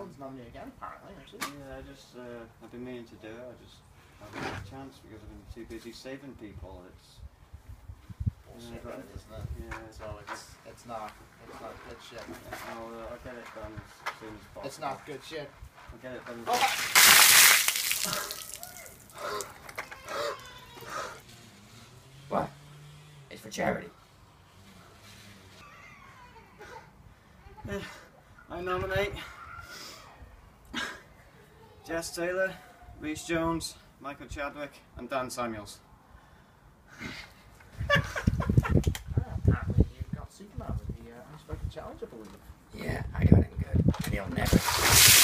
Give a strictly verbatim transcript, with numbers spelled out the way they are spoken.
Sheldon's nominated again, apparently, actually. Yeah, I just, uh, I've been meaning to do it. I just haven't had a chance because I've been too busy saving people. It's Bullshit, yeah, right, isn't it? Yeah. So it's it's not it's not good shit. I'll, uh, I'll get it done as soon as possible. It's not good shit. I'll get it done. Oh. What? It's for charity. Yeah, I nominate Jess Taylor, Rhys Jones, Michael Chadwick, and Dan Samuels. Ah, apparently you've got Superman with the uh, Unspoken Challenge, I believe. Yeah, I got him good. And he'll never.